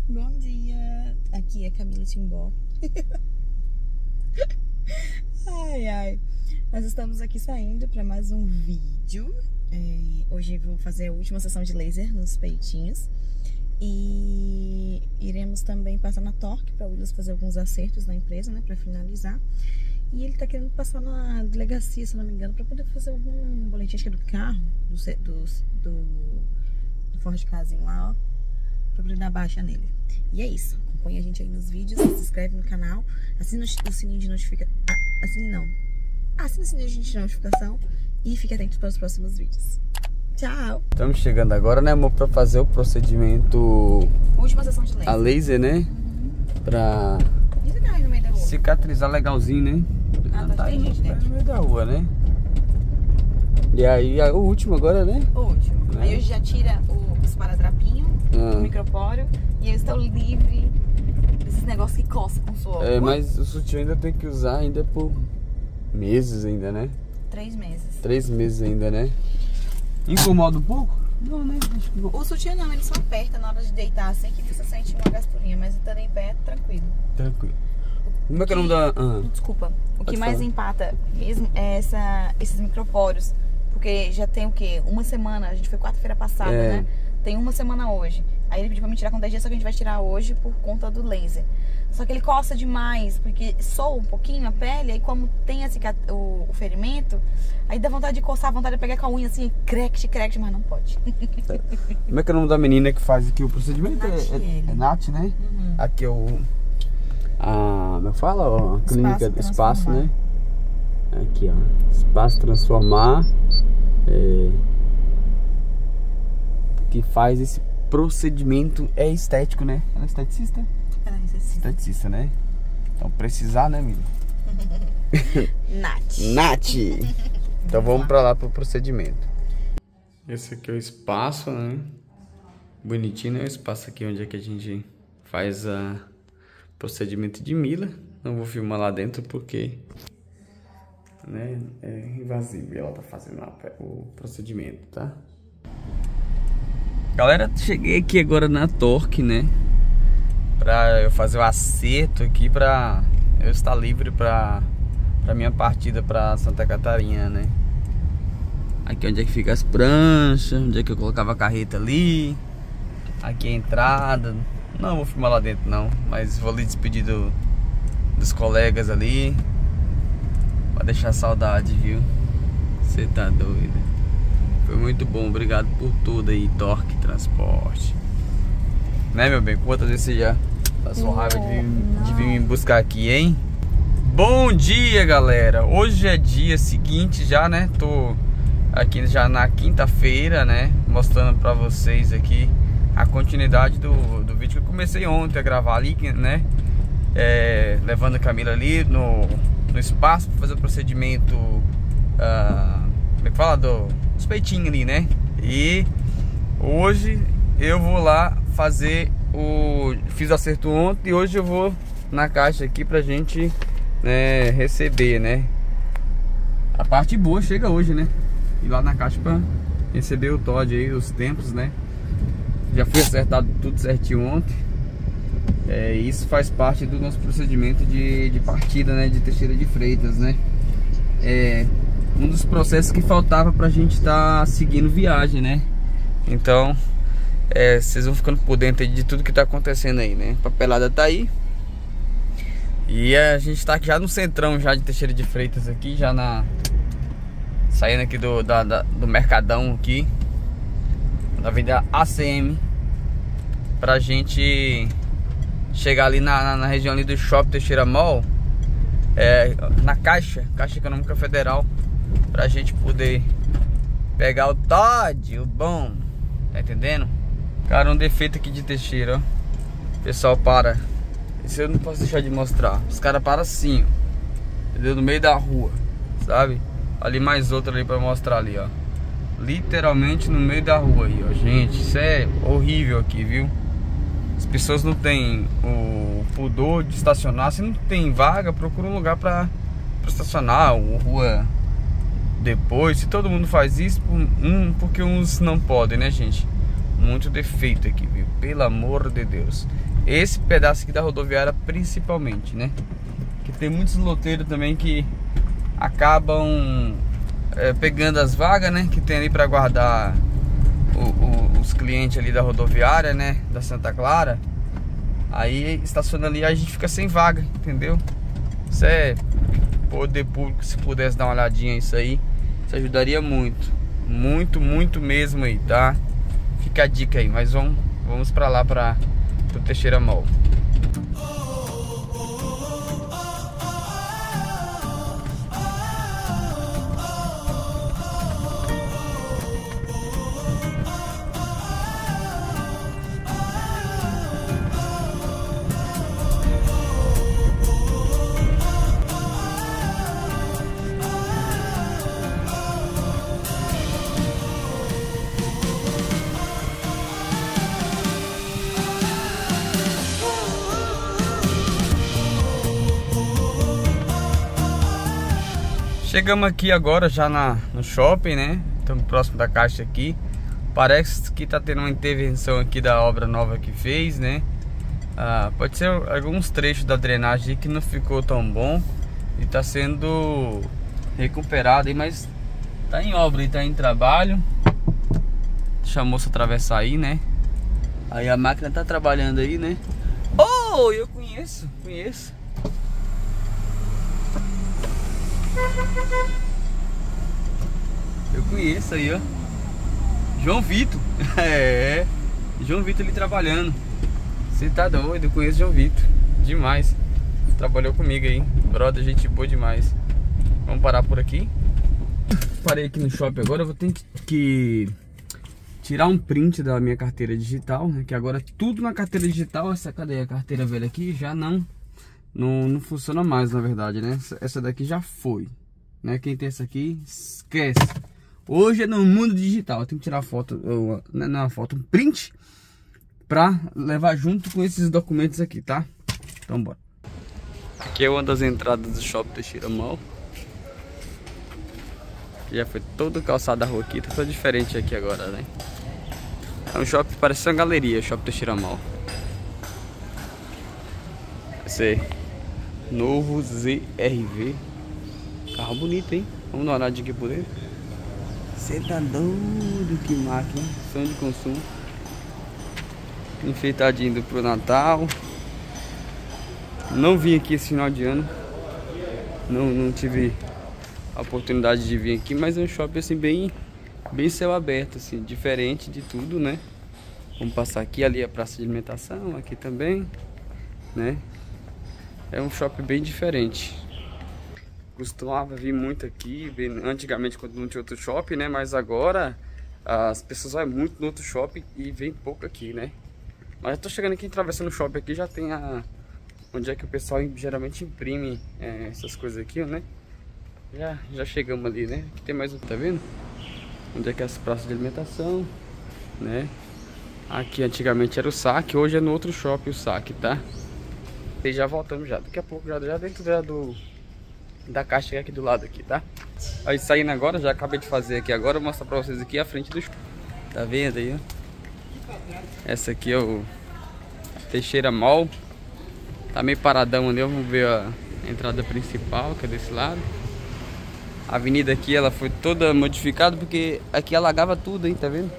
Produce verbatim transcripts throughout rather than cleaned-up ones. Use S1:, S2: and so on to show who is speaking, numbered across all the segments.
S1: Bom dia, aqui é Camila Timbó. Ai, ai. Nós estamos aqui saindo para mais um vídeo. É, hoje vou fazer a última sessão de laser nos peitinhos. E iremos também passar na Torque para o Willis fazer alguns acertos na empresa, né, para finalizar. E ele tá querendo passar na delegacia, se não me engano, para poder fazer algum boletim, acho que é do carro, do, do, do, do Ford Casinho lá, ó, pra poder dar baixa nele. E é isso. Acompanha a gente aí nos vídeos, se inscreve no canal, assina o sininho de notificação. Ah, assine não. Assina o sininho de notificação e fique atento para os próximos vídeos. Tchau!
S2: Estamos chegando agora, né, amor, pra fazer o procedimento...
S1: Última sessão de laser.
S2: A laser, né? Pra
S1: E você tá aí no meio da rua?
S2: cicatrizar legalzinho, né?
S1: Ah, tá,
S2: tá
S1: tem
S2: aí
S1: gente
S2: no,
S1: dentro.
S2: no meio da rua, né? E aí, o último agora, né?
S1: O último.
S2: Né?
S1: Aí hoje já tira o, os paradrapinhos,
S2: Ah.
S1: o micropóreo, e eu estou livre desses negócios que coçam com suor.
S2: É,
S1: Uh,
S2: mas o sutiã ainda tem que usar ainda por meses ainda, né?
S1: Três meses.
S2: Três meses ainda, né? Incomoda um pouco? Não, né? Acho que...
S1: O sutiã não, ele só aperta na hora de deitar, assim que você sente uma gasturinha, mas estando em pé, tranquilo.
S2: Tranquilo. Como é que é o nome da... Ah.
S1: Desculpa. O
S2: Pode
S1: que mais
S2: falar.
S1: empata mesmo é essa, esses micropórios. Porque já tem o quê? Uma semana. A gente foi quarta-feira passada,
S2: É.
S1: né? Tem uma semana hoje. Aí ele pediu pra me tirar com dez dias, só que a gente vai tirar hoje por conta do laser. Só que ele coça demais, porque soa um pouquinho a pele, aí como tem a cicat... o, o ferimento, aí dá vontade de coçar, vontade de pegar com a unha assim, crect, crect, mas não pode.
S2: Como é que é o nome da menina que faz aqui o procedimento? É,
S1: Natiele.
S2: é, é Nath, né?
S1: Uhum.
S2: Aqui é o... A... Como é que fala? Ó, a clínica do espaço,
S1: Transformar.
S2: né? Aqui, ó. Espaço Transformar. É... Que faz esse procedimento. É estético, né? Ela é esteticista?
S1: Ela necessita.
S2: Esteticista, né? Então precisar, né, amiga?
S1: Nath.
S2: Nath! Então vamos pra lá pro procedimento. Esse aqui é o espaço, né? Bonitinho, né? O espaço aqui onde é que a gente faz a procedimento de Mila. Não vou filmar lá dentro porque, né, é invasivo. E ela tá fazendo lá o procedimento, tá? Galera, cheguei aqui agora na Torque, né? Pra eu fazer o acerto aqui pra eu estar livre pra, pra minha partida pra Santa Catarina, né? Aqui onde é que fica as pranchas, onde é que eu colocava a carreta ali. Aqui a entrada. Não vou filmar lá dentro não, mas vou lhe despedir do, dos colegas ali. Pra deixar saudade, viu? Você tá doido. Foi muito bom, obrigado por tudo aí, Torque Transporte. Né, meu bem? Quantas vezes você já passou raiva de vir, de vir me buscar aqui, hein? Bom dia, galera! Hoje é dia seguinte já, né? Tô aqui já na quinta-feira, né? Mostrando pra vocês aqui a continuidade do, do vídeo que eu comecei ontem a gravar ali, né? É, levando a Camila ali no, no espaço pra fazer o procedimento, uh, como é que fala? Do, dos peitinhos ali, né? E hoje eu vou lá fazer o... Fiz o acerto ontem e hoje eu vou na caixa aqui pra gente, né, receber, né? A parte boa chega hoje, né? Ir lá na caixa pra receber o Todd aí, os tempos, né? Já foi acertado tudo certinho ontem. É, isso faz parte do nosso procedimento de, de partida, né? De Teixeira de Freitas, né? É um dos processos que faltava pra gente estar tá seguindo viagem, né? Então, é, vocês vão ficando por dentro aí de tudo que tá acontecendo aí, né? A papelada tá aí. E a gente tá aqui já no centrão já de Teixeira de Freitas aqui, já na... Saindo aqui do, da, da, do Mercadão aqui, da Avenida A C M, pra gente chegar ali na, na, na região ali do Shopping Teixeira Mall, é, na Caixa, Caixa Econômica Federal, pra gente poder pegar o Todd, o bom, tá entendendo? Cara, um defeito aqui de Teixeira, ó. O pessoal para, isso eu não posso deixar de mostrar, os caras param assim, ó, entendeu? No meio da rua, sabe? Ali mais outro ali pra mostrar ali, ó. Literalmente no meio da rua aí, ó. Gente, isso é horrível aqui, viu? As pessoas não têm o pudor de estacionar. Se não tem vaga, procura um lugar pra, pra estacionar, ou rua depois. Se todo mundo faz isso, um, porque uns não podem, né, gente? Muito defeito aqui, viu? Pelo amor de Deus. esse pedaço aqui da rodoviária principalmente, né? Que tem muitos loteiros também que acabam é, pegando as vagas, né? Que tem ali para guardar o, o, os clientes ali da rodoviária, né? Da Santa Clara. Aí estaciona ali, a gente fica sem vaga, entendeu? Isso é poder público, se pudesse dar uma olhadinha nisso aí, isso ajudaria muito. Muito, muito mesmo aí, tá? Fica a dica aí, mas vamos, vamos pra lá, pra pro Teixeira Mall. Chegamos aqui agora já na, no shopping, né? Estamos próximo da caixa aqui. Parece que tá tendo uma intervenção aqui da obra nova que fez, né? Ah, pode ser alguns trechos da drenagem que não ficou tão bom e tá sendo recuperado aí, mas tá em obra e tá em trabalho. Deixa a moça atravessar aí, né? Aí a máquina tá trabalhando aí, né? Oh, eu conheço, conheço. Eu conheço aí, ó. João Vitor. É, João Vitor ali trabalhando. Você tá doido, eu conheço João Vitor. Demais. Trabalhou comigo aí. Brother, gente boa demais. Vamos parar por aqui. Parei aqui no shopping agora. Eu vou ter que tirar um print da minha carteira digital, né? Que agora tudo na carteira digital. Essa, cadê a carteira velha aqui? Já não Não, não funciona mais, na verdade, né? Essa daqui já foi, né? Quem tem essa aqui, esquece. Hoje é no mundo digital. Eu tenho que tirar foto, ou, não é uma foto, um print pra levar junto com esses documentos aqui, tá? Então bora. Aqui é uma das entradas do shopping Teixeira Mall. Já foi todo calçado da rua aqui, tá tudo diferente aqui agora, né? É um shopping, parece uma galeria, shopping Teixeira Mall. Esse aí. Novo Z R V. Carro bonito, hein? Vamos dar uma olhadinha aqui por ele. Você tá doido, que máquina. Som de consumo. Enfeitadinho pro Natal. Não vim aqui esse final de ano. Não, não tive a oportunidade de vir aqui, mas é um shopping assim bem, bem céu aberto, assim, diferente de tudo, né? Vamos passar aqui, ali a praça de alimentação, aqui também, né? É um shopping bem diferente. Costumava vir muito aqui, bem, antigamente quando não tinha outro shopping, né? Mas agora as pessoas vão muito no outro shopping e vem pouco aqui, né? Mas eu tô chegando aqui, atravessando o shopping aqui, já tem a... onde é que o pessoal geralmente imprime é, essas coisas aqui, né? Já, já chegamos ali, né? Aqui tem mais um, tá vendo? Onde é que é as praças de alimentação, né? Aqui antigamente era o saque, hoje é no outro shopping o saque, tá? E já voltamos já, daqui a pouco já, já dentro da, do, da caixa aqui do lado aqui, tá? Aí saindo agora, já acabei de fazer aqui agora, vou mostrar pra vocês aqui a frente do shopping. Tá vendo aí, ó? Essa aqui é o Teixeira Mall. Tá meio paradão ali, vamos ver a entrada principal, que é desse lado. A avenida aqui, ela foi toda modificada porque aqui alagava tudo, hein, tá vendo?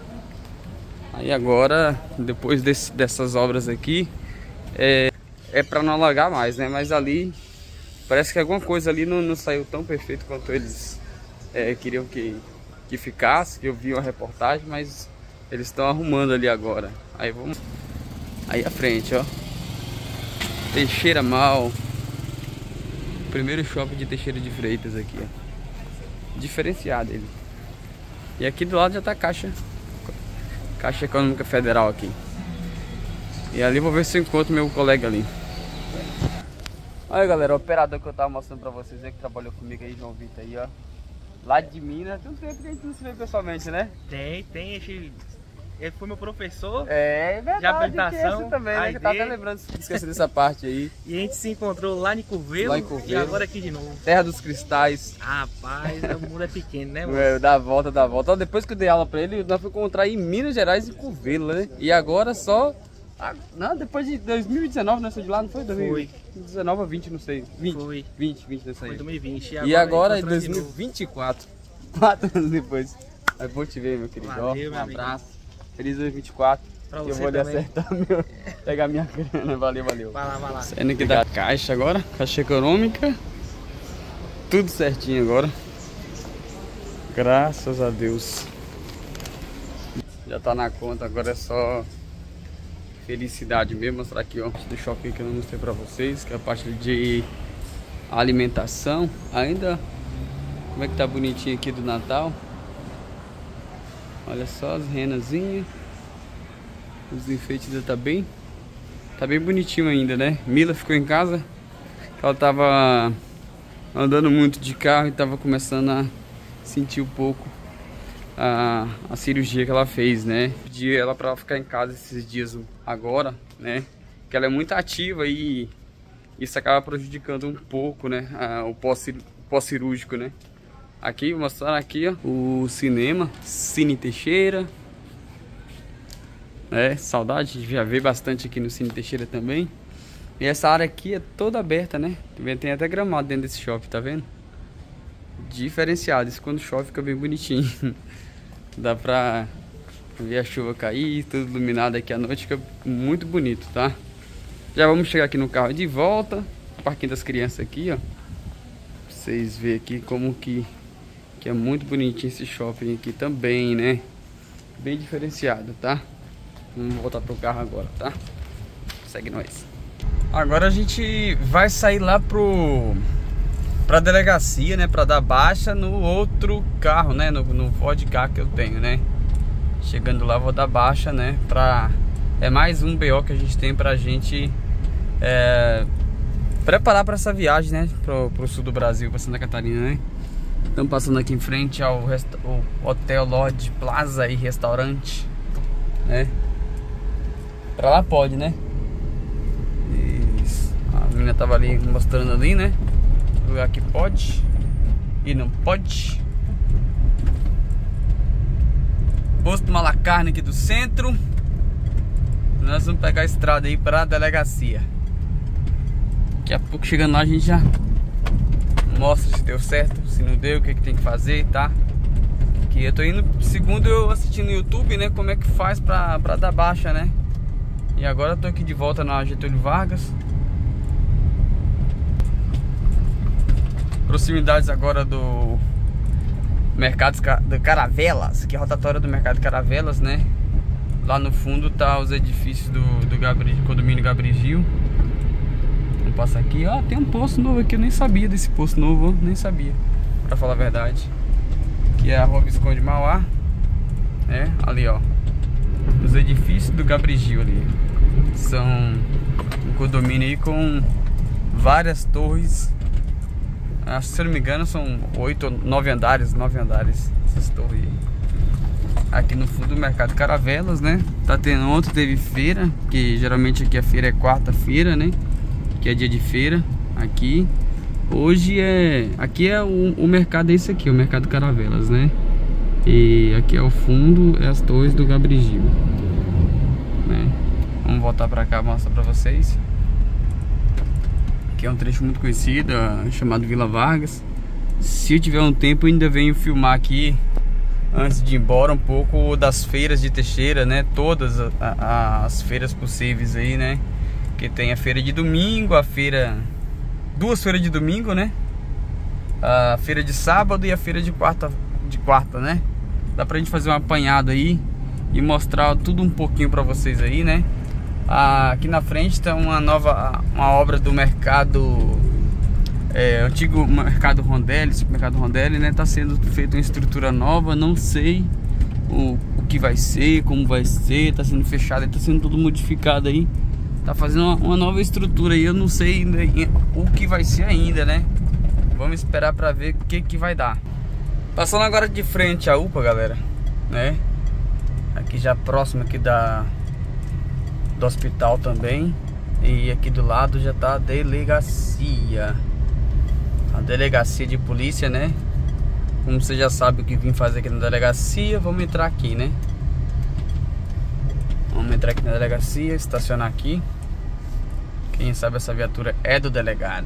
S2: Aí agora, depois desse, dessas obras aqui, é, é pra não alagar mais, né? Mas ali, parece que alguma coisa ali não, não saiu tão perfeito quanto eles é, queriam que, que ficasse. Eu vi uma reportagem, mas eles estão arrumando ali agora. Aí vamos... Aí à frente, ó. Teixeira Mall. Primeiro shopping de Teixeira de Freitas aqui, ó. Diferenciado ele. E aqui do lado já tá a Caixa Caixa Econômica Federal aqui. E ali vou ver se eu encontro meu colega ali. Olha, galera, o operador que eu tava mostrando pra vocês aí, que trabalhou comigo aí, João Vitor aí, ó. Lá de Minas. Tem um tempo que a gente não se vê pessoalmente, né?
S3: Tem, tem. Esse... Ele foi meu professor.
S2: É, é verdade,
S3: de habilitação
S2: também, né? Que eu tava até lembrando de esquecer dessa parte aí.
S3: E a gente se encontrou lá em Curvelo,
S2: lá em Curvelo.
S3: E agora aqui de novo.
S2: Terra dos Cristais.
S3: Rapaz, o mundo é pequeno, né, mano?
S2: É, dá a volta, dá a volta. Depois que eu dei aula pra ele, nós fomos encontrar em Minas Gerais e Curvelo, né? E agora só Ah, não, depois de dois mil e dezenove, né? Saiu de lá, não foi?
S3: Foi.
S2: dois mil e dezenove ou vinte, não sei. vinte.
S3: Foi.
S2: vinte, vinte nessa aí.
S3: Foi dois mil e vinte.
S2: E agora é
S3: encontramos
S2: dois
S3: de
S2: mil e
S3: novo.
S2: vinte e quatro. Quatro anos depois. É bom te ver, meu querido.
S3: Valeu,
S2: Ó,
S3: meu
S2: um
S3: amigo.
S2: abraço. Feliz dois mil e vinte e quatro.
S3: Pra
S2: Eu
S3: você
S2: vou lhe
S3: também.
S2: acertar meu. Pegar minha grana. Valeu, valeu.
S3: Vai lá, vai lá.
S2: Saindo aqui da caixa agora. Caixa econômica. Tudo certinho agora. Graças a Deus. Já tá na conta, agora é só felicidade mesmo. Vou mostrar aqui, ó, do shopping que eu não mostrei pra vocês, que é a parte de alimentação. Ainda, como é que tá bonitinho aqui do Natal. Olha só as renazinhas. Os enfeites ainda tá bem. Tá bem bonitinho ainda, né? Mila ficou em casa. Ela tava andando muito de carro e tava começando a sentir um pouco a, a cirurgia que ela fez, né? Pedi ela pra ficar em casa esses dias agora, né? Que ela é muito ativa e isso acaba prejudicando um pouco, né? A, o pós-cirúrgico, né? Aqui, vou mostrar aqui, ó, o cinema, Cine Teixeira. É, saudade, já veio bastante aqui no Cine Teixeira também. E essa área aqui é toda aberta, né? Tem até gramado dentro desse shopping, tá vendo? Diferenciado, isso quando chove fica bem bonitinho. Dá pra ver a chuva cair, tudo iluminado aqui à noite, fica muito bonito, tá? Já vamos chegar aqui no carro de volta. O parquinho das crianças aqui, ó. Pra vocês verem aqui como que, que é muito bonitinho esse shopping aqui também, né? Bem diferenciado, tá? Vamos voltar pro carro agora, tá? Segue nós. Agora a gente vai sair lá pro... pra delegacia, né, pra dar baixa no outro carro, né, no, no Ford Ka que eu tenho, né. Chegando lá vou dar baixa, né, pra... é mais um B O que a gente tem pra gente é, preparar pra essa viagem, né, pro, pro sul do Brasil, pra Santa Catarina, né. Estamos passando aqui em frente ao resta o Hotel Lodge Plaza e Restaurante, né. Pra lá pode, né. Isso. A menina tava ali mostrando ali, né, lugar que pode e não pode. Posto Malacarne aqui do centro. Nós vamos pegar a estrada aí para a delegacia. Daqui a pouco chegando lá a gente já mostra se deu certo, se não deu, o que, que tem que fazer, tá? Que eu tô indo, segundo eu assisti no YouTube, né, como é que faz pra, pra dar baixa, né? E agora eu tô aqui de volta na Getúlio Vargas. Proximidades agora do Mercado de Caravelas, que é a rotatória do Mercado de Caravelas, né? Lá no fundo tá os edifícios do, do Gabri, condomínio Gabrigil. Vamos passar aqui, ó, tem um posto novo aqui, eu nem sabia desse posto novo, ó, nem sabia, pra falar a verdade. Que é a Rua Visconde Mauá, é, ali ó, os edifícios do Gabrigil ali. São um condomínio aí com várias torres. Acho que, se eu não me engano, são oito ou nove andares, nove andares essas torres aí. Aqui no fundo do Mercado Caravelas, né? Tá tendo ontem, teve feira, que geralmente aqui a feira é quarta-feira, né? Que é dia de feira aqui. Hoje é... aqui é o, o mercado, é esse aqui, o Mercado Caravelas, né? E aqui é o fundo, é as torres do Gabrigil, né? Vamos voltar pra cá, mostrar pra vocês. Que é um trecho muito conhecido, chamado Vila Vargas. Se eu tiver um tempo, eu ainda venho filmar aqui, antes de ir embora, um pouco das feiras de Teixeira, né? Todas a, a, as feiras possíveis aí, né? Que tem a feira de domingo, a feira... duas feiras de domingo, né? A feira de sábado e a feira de quarta, de quarta, né? Dá pra gente fazer um apanhado aí e mostrar tudo um pouquinho pra vocês aí, né? Aqui na frente está uma nova uma obra do mercado é, antigo mercado Rondelli, supermercado Rondelli, né? Tá sendo feita uma estrutura nova, não sei o, o que vai ser, como vai ser, tá sendo fechado, tá sendo tudo modificado aí, tá fazendo uma, uma nova estrutura aí, eu não sei ainda o que vai ser ainda, né? Vamos esperar para ver o que que vai dar. Passando agora de frente à U P A, galera, né? Aqui já próximo aqui da do hospital também. E aqui do lado já tá a delegacia, a delegacia de polícia, né? Como você já sabe o que vim fazer aqui na delegacia, vamos entrar aqui, né? Vamos entrar aqui na delegacia, estacionar aqui. Quem sabe essa viatura é do delegado.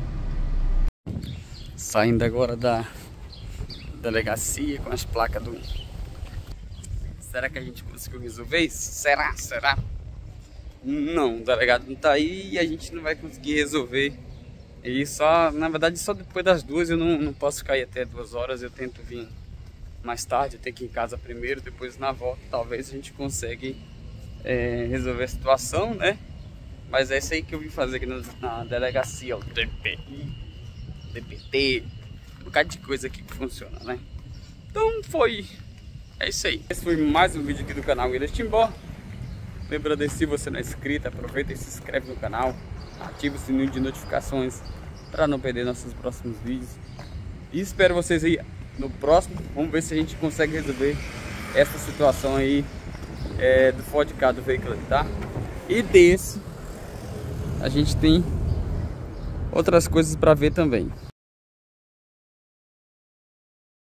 S2: Saindo agora da delegacia com as placas do... Será que a gente conseguiu resolver isso? Será? Será? Não, o delegado não tá aí e a gente não vai conseguir resolver. E só, na verdade, só depois das duas. Eu não, não posso ficar aí até duas horas. Eu tento vir mais tarde, eu tenho que ir em casa primeiro, depois na volta talvez a gente consiga é, resolver a situação, né? Mas é isso aí que eu vim fazer aqui na, na delegacia, ó, D P I, D P T, um bocado de coisa aqui que funciona, né? Então foi, é isso aí. Esse foi mais um vídeo aqui do canal William Timbó. Lembrando, se você não é inscrito, aproveita e se inscreve no canal, ativa o sininho de notificações para não perder nossos próximos vídeos. E espero vocês aí no próximo. Vamos ver se a gente consegue resolver essa situação aí é, do Ford Ka do veículo, tá? E desse a gente tem outras coisas para ver também.